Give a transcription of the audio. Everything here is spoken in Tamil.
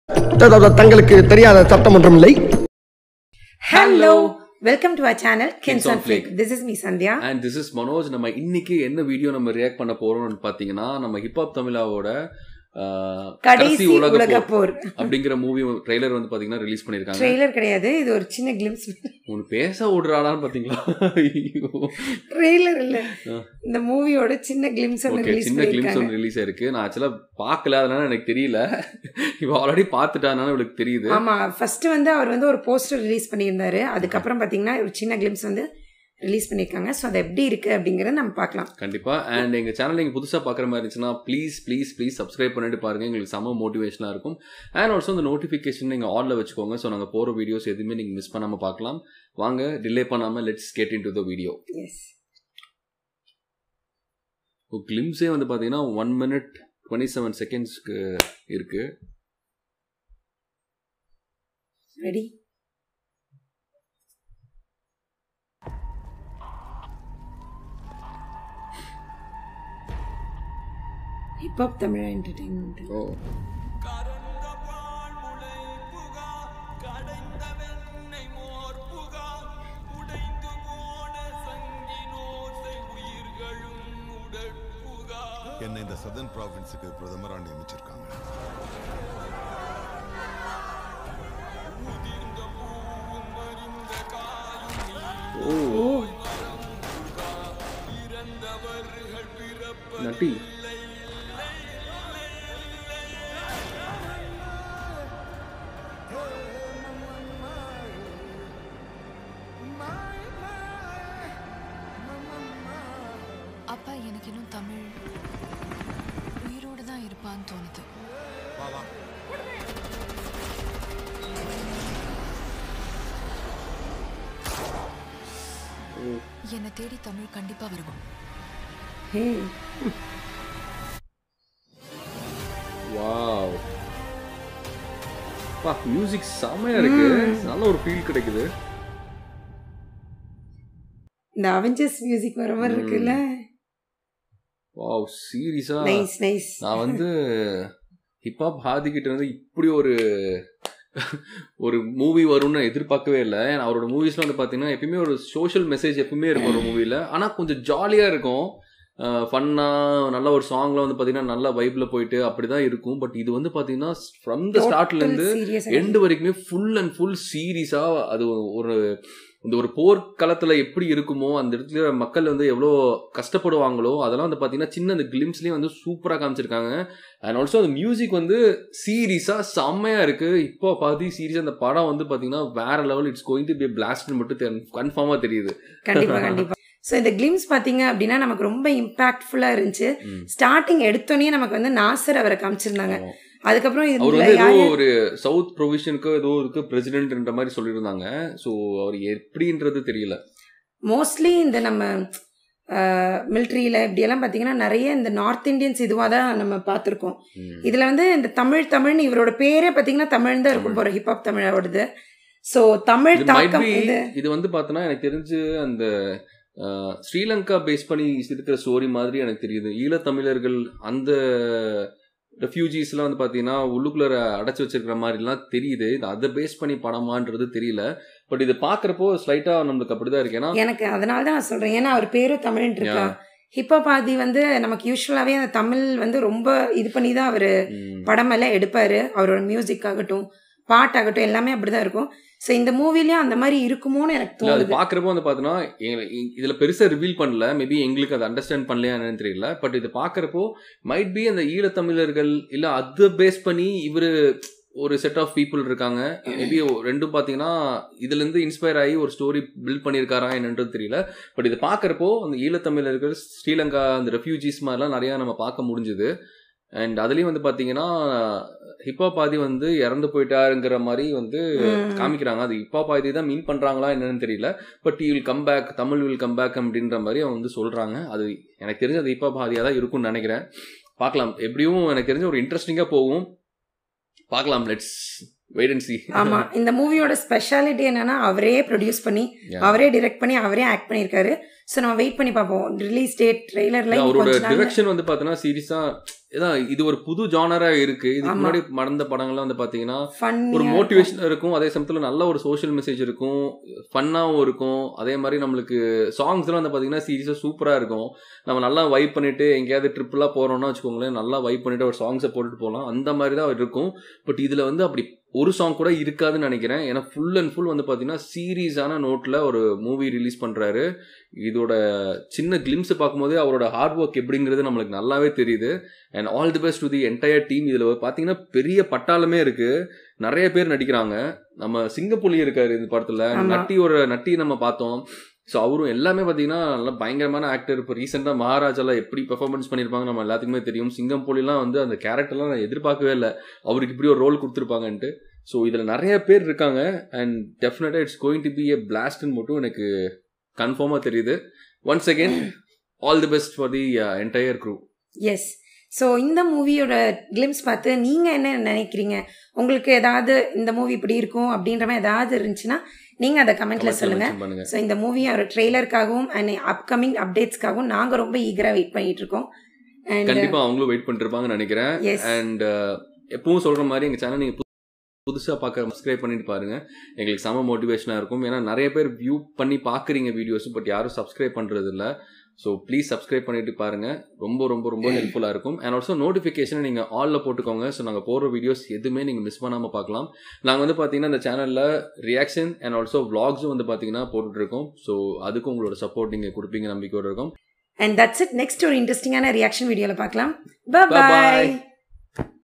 தங்களுக்கு தெரியாத சட்டம் ஒன்றும் இல்லை. Hello, welcome to our channel Kins on Flick. This is me Sandhya and this is Manoj. நம்ம இன்னைக்கு என்ன வீடியோ நம்ம ரியாக்ட் பண்ண போறோம்னு பாத்தீங்கன்னா நம்ம ஹிப் ஹாப் தமிழாவோட கடைசி உலக போர் அப்படிங்கிற மூவி ட்ரெய்லர் வந்து பாத்தீங்கன்னா ரிலீஸ் பண்ணிருக்காங்க. ட்ரெய்லர் கிடையாது, இது ஒரு சின்ன கிளிம்ஸ். உனக்கு பேச ஓடுறாளான்னு பாத்தீங்களா? ட்ரெய்லர் இல்ல, இந்த மூவியோட சின்ன கிளிம்ஸ் ஒன்னு ரிலீஸ் சின்ன கிளிம்ஸ் ஒன்னு ரிலீஸ் ஆயிருக்கு. நான் ஆக்சுவலா பார்க்கல, அதனால எனக்கு தெரியல. இவ ஆல்ரெடி பார்த்துட்டானால உங்களுக்கு தெரியுது. ஆமா, ஃபர்ஸ்ட் வந்து அவர் வந்து ஒரு போஸ்டர் ரிலீஸ் பண்ணியிருந்தாரு. அதுக்கப்புறம் பாத்தீங்கன்னா ஒரு சின்ன கிளிம்ஸ் வந்து ரிலீஸ் பண்ணியிருக்காங்க. ஸோ அது எப்படி இருக்கு அப்படிங்கிறத நம்ம பார்க்கலாம் கண்டிப்பா. அண்ட் எங்க சேனல் நீங்க புதுசா பார்க்குற மாதிரி இருந்துச்சுன்னா ப்ளீஸ் சப்ஸ்கிரைப் பண்ணிட்டு பாருங்க. எங்களுக்கு செம்ம மோட்டிவேஷனா இருக்கும். அண்ட் ஆல்சோ அந்த நோட்டிஃபிகேஷன் நீங்க ஆன்ல வச்சுக்கோங்க. ஸோ நாங்கள் போற வீடியோஸ் எதுவுமே நீங்க மிஸ் பண்ணாம பார்க்கலாம். வாங்க டிலே பண்ணாம let's get into the video. கிளிம்ஸே வந்து பாத்தீங்கன்னா 1 minute 27 secondsக்கு இருக்கு. Ready? Hip Hop Tamil Entertainment. Oh. என்னை இந்த சதர்ன் ப்ராவின்ஸுக்கு பிரதமரா நியமிச்சிருக்காங்க. நட்டி அப்பா எனக்கு இன்னும் தமிழ் உயிரோடு தான் இருப்பான்னு தோணுது. என்னை தேடி தமிழ் கண்டிப்பா வருவோம். வாவ், பா மியூசிக் செமையா இருக்கு. நல்ல ஒரு ஃபீல் கிடைக்குது. இந்த அவெஞ்சர்ஸ் மியூசிக் வர மாதிரி இருக்குல்ல. வாவ், சீரியஸா நைஸ். நான் வந்து ஹிப் ஹாப் ஹாதி கிட்ட இருந்து இப்படி ஒரு மூவி வரும்னு எதிர்பார்க்கவே இல்லை. ஏன்னா அவரோட மூவிஸ்லாம் வந்து பார்த்தீங்கன்னா எப்பயுமே ஒரு சோஷியல் மெசேஜ் எப்பவுமே இருக்கும் ஒரு மூவியில். ஆனால் கொஞ்சம் ஜாலியாக இருக்கும், ஃபன்னாக நல்ல ஒரு சாங்லாம் வந்து பார்த்தீங்கன்னா நல்ல வைப்பில் போயிட்டு அப்படி தான் இருக்கும். பட் இது வந்து பார்த்தீங்கன்னா ஃப்ரம் த ஸ்டார்ட்லேருந்து எண்டு வரைக்குமே ஃபுல் அண்ட் ஃபுல் சீரியஸாக அது ஒரு போர்க்களத்தில் எப்படி இருக்குமோ அந்த இடத்துல மக்கள் வந்து எவ்வளோ கஷ்டப்படுவாங்களோ அதெல்லாம் வந்து பார்த்தீங்கன்னா சின்ன அந்த கிளிம்ஸ்லேயும் வந்து சூப்பராக காமிச்சிருக்காங்க. அண்ட் ஆல்சோ அந்த மியூசிக் வந்து சீரியஸாக செம்மையாக இருக்குது. இப்போ பார்த்து சீரியஸாக அந்த படம் வந்து பார்த்தீங்கன்னா வேற level, it's going to be பிளாஸ்ட்னு மட்டும் கன்ஃபார்மாக தெரியுது. கண்டிப்பாக. ஸோ இந்த கிளிம்ஸ் பார்த்தீங்க அப்படின்னா நமக்கு ரொம்ப இம்பாக்ட்ஃபுல்லாக இருந்துச்சு. ஸ்டார்டிங் எடுத்தோடனே நமக்கு வந்து நாசர் அவரை காமிச்சிருந்தாங்க. அதுக்கப்புறம் அவர் வந்து ஏதோ ஒரு சவுத் ப்ரொவிஷனுக்கு ஏதோ இருக்கு பிரசிடென்ட்ன்ற மாதிரி சொல்லியிருந்தாங்க. ஸோ அவர் எப்படின்றது தெரியல. மோஸ்ட்லி இந்த நம்ம மிலிட்ரியில் இப்படியெல்லாம் பார்த்தீங்கன்னா நிறைய இந்த நார்த் இந்தியன்ஸ் இதுவாக தான் நம்ம பார்த்துருக்கோம். இதில் வந்து இந்த தமிழ்னு இவரோட பேரே பார்த்தீங்கன்னா தமிழ் தான் இருக்கும் போகிற ஹிப்ஹாப் தமிழோடது. ஸோ தமிழ் தாக்கம் இது வந்து பார்த்தோன்னா எனக்கு தெரிஞ்சு அந்த ஸ்ரீலங்கா பேஸ் பண்ணி இருக்கிற ஸ்டோரி மாதிரி எனக்கு தெரியுது. ஈழத்தமிழர்கள் அந்த ரெஃப்யூஜிஸ்லாம் வந்து பார்த்தீங்கன்னா உள்ளுக்குள்ள அடைச்சி வச்சிருக்கிற மாதிரிலாம் தெரியுது. இது அதை பேஸ் பண்ணி படமான்றது தெரியல. பட் இது பார்க்குறப்போ ஸ்லைட்டாக நம்மளுக்கு அப்படிதான் இருக்கு. ஏன்னா எனக்கு அதனால தான் நான் சொல்கிறேன், ஏன்னா அவர் பேரும் தமிழ்னு இருக்கா. ஹிப்ஹாப் ஆதி வந்து நமக்கு யூஸ்வலாகவே அந்த தமிழ் வந்து ரொம்ப இது பண்ணி தான் அவர் படமெல்லாம் எடுப்பார். அவரோட மியூசிக் ஆகட்டும் பாட்டாகட்டும் எல்லாமே அப்படிதான் இருக்கும். ஸோ இந்த மூவிலையும் அந்த மாதிரி இருக்குமோன்னு எனக்கு தோணுது. அது பார்க்குறப்போ வந்து பார்த்தோன்னா இதில் பெருசாக ரிவீல் பண்ணல, மேபி எங்களுக்கு அதை அண்டர்ஸ்டாண்ட் பண்ணலையா என்னன்னு தெரியல. பட் இது பார்க்குறப்போ மைட் பி அந்த ஈழத்தமிழர்கள் இல்லை அதை பேஸ் பண்ணி இவர் ஒரு செட் ஆஃப் பீப்புள் இருக்காங்க. மேபி ரெண்டும் பார்த்தீங்கன்னா இதுலேருந்து இன்ஸ்பயர் ஆகி ஒரு ஸ்டோரி பில்ட் பண்ணியிருக்காரா என்னன்றது தெரியல. பட் இதை பார்க்குறப்போ அந்த ஈழத்தமிழர்கள் ஸ்ரீலங்கா அந்த ரெஃப்யூஜிஸ் மாதிரிலாம் நிறையா நம்ம பார்க்க முடிஞ்சுது. அண்ட் அதுலேயும் வந்து பார்த்தீங்கன்னா ஹிப்ஹாப் ஆதி வந்து இறந்து போயிட்டாருங்கிற மாதிரி வந்து காமிக்கிறாங்க. அது ஹிப்ஹாப் ஆதி தான் மீன் பண்ணுறாங்களா என்னன்னு தெரியல. But will come back, Tamil will come back அப்படின்ற மாதிரி அவன் வந்து சொல்கிறாங்க. அது எனக்கு தெரிஞ்சு அது ஹிப்ஹாப் ஆதியாக தான் இருக்கும்னு நினைக்கிறேன். பார்க்கலாம், எப்படியும் எனக்கு தெரிஞ்ச ஒரு இன்ட்ரெஸ்டிங்காக போகும். பார்க்கலாம், லெட்ஸ் வெயிட் அண்ட் see. ஆமா, இந்த மூவியோட ஸ்பெஷாலிட்டி என்னன்னா அவரே ப்ரொடியூஸ் பண்ணி அவரே டைரக்ட் பண்ணி அவரே ஆக்ட் பண்ணியிருக்காரு. ஸோ நம்ம வெயிட் பண்ணி பார்ப்போம் ரிலீஸ் டேட் ட்ரெய்லர்ல. அவரோட டைரக்ஷன் வந்து பார்த்தோன்னா சீரியஸா இது ஒரு புது ஜானரா இருக்கு. இதுக்கு முன்னாடி மறந்த படங்கள்லாம் வந்து பாத்தீங்கன்னா ஒரு Funny-ஆ மோட்டிவேஷன் இருக்கும், அதே சமயத்துல நல்ல ஒரு சோஷியல் மெசேஜ் இருக்கும், ஃபன்னாவும் இருக்கும். அதே மாதிரி நம்மளுக்கு சாங்ஸ் எல்லாம் வந்து பாத்தீங்கன்னா சீரியஸா சூப்பரா இருக்கும். நம்ம நல்லா வைப் பண்ணிட்டு எங்கேயாவது ட்ரிப்லாம் போறோம்னா வச்சுக்கோங்களேன், நல்லா வைப் பண்ணிட்டு ஒரு சாங்ஸை போட்டுட்டு போகலாம். அந்த மாதிரி தான் இருக்கும். பட் இதுல வந்து அப்படி ஒரு சாங் கூட இருக்காதுன்னு நினைக்கிறேன். ஏன்னா ஃபுல் அண்ட் ஃபுல் வந்து பாத்தீங்கன்னா சீரியஸான நோட்ல ஒரு மூவி ரிலீஸ் பண்றாரு. இதோட சின்ன கிளிம்ஸ் பார்க்கும்போது அவரோட ஹார்ட் ஒர்க் எப்படிங்கிறது நம்மளுக்கு நல்லாவே தெரியுது. And all the best to the entire team. இதுல பாத்தீங்கன்னா பெரிய பட்டாளமே இருக்கு, நிறைய பேர் நடிக்கிறாங்க. நம்ம சிங்கப்புலி இருக்காரு இந்த படத்துல, நட்டி நம்ம பார்த்தோம். ஸோ அவரும் எல்லாமே பார்த்தீங்கன்னா நல்லா பயங்கரமான ஆக்டர். இப்போ ரீசெண்டாக மகாராஜாலாம் எப்படி பெர்ஃபார்மன்ஸ் பண்ணியிருப்பாங்க நம்ம எல்லாத்துக்குமே தெரியும். சிங்கம்புலிலாம் வந்து அந்த கேரக்டர்லாம் நான் எதிர்பார்க்கவே இல்லை அவருக்கு இப்படி ஒரு ரோல் கொடுத்துருப்பாங்கன்ட்டு. ஸோ இதில் நிறைய பேர் இருக்காங்க. அண்ட் டெஃபினட்டாக it's going to be a பிளாஸ்ட்னு மட்டும் எனக்கு கன்ஃபார்மாக தெரியுது. Once again all the best for the entire crew. Yes. So இந்த மூவியோட கிளிம்ஸ் பார்த்து நீங்கள் என்ன நினைக்கிறீங்க? உங்களுக்கு ஏதாவது இந்த மூவி இப்படி இருக்கும் அப்படின்ற மாதிரி ஏதாவது இருந்துச்சுன்னா நீங்கள் அதை கமெண்ட்டில் சொல்லுங்கள். ஸோ இந்த மூவி ஒரு ட்ரெய்லருக்காகவும் அண்ட் அப்கமிங் அப்டேட்ஸ்க்காகவும் நாங்கள் ரொம்ப ஈகராக வெயிட் பண்ணிட்டு இருக்கோம். அண்ட் கண்டிப்பாக அவங்களும் வெயிட் பண்ணிருப்பாங்கன்னு நினைக்கிறேன். அண்ட் எப்பவும் சொல்கிற மாதிரி எங்கள் சேனல் நீங்கள் புதுசாக பார்க்க சப்ஸ்கிரைப் பண்ணிட்டு பாருங்கள். எங்களுக்கு செம மோட்டிவேஷனாக இருக்கும். ஏன்னா நிறைய பேர் வியூ பண்ணி பார்க்குறீங்க வீடியோஸ், பட் யாரும் சப்ஸ்கிரைப் பண்ணுறது இல்லை. ஸோ ப்ளீஸ் சப்ஸ்கிரைப் பண்ணிட்டு பாருங்கள், ரொம்ப ரொம்ப ரொம்ப ஹெல்ப்ஃபுல்லாக இருக்கும். அண்ட் ஆல்சோ நோட்டிஃபிகேஷனை நீங்கள் ஆலில் போட்டுக்கோங்க. ஸோ நாங்கள் போடுற வீடியோஸ் எதுவுமே நீங்கள் மிஸ் பண்ணாமல் பார்க்கலாம். நாங்கள் வந்து பார்த்தீங்கன்னா இந்த சேனலில் ரியாக்ஷன் அண்ட் ஆல்சோ vlogsம் வந்து பார்த்தீங்கன்னா போட்டுட்ருக்கோம். ஸோ அதுக்கு உங்களோட சப்போர்ட் நீங்கள் கொடுப்பீங்க நம்பிக்கையோடு இருக்கும். And that's it. நெக்ஸ்ட் ஒரு இன்ட்ரெஸ்டிங்கான ரியாக்ஷன் வீடியோவில் பார்க்கலாம். பாய்.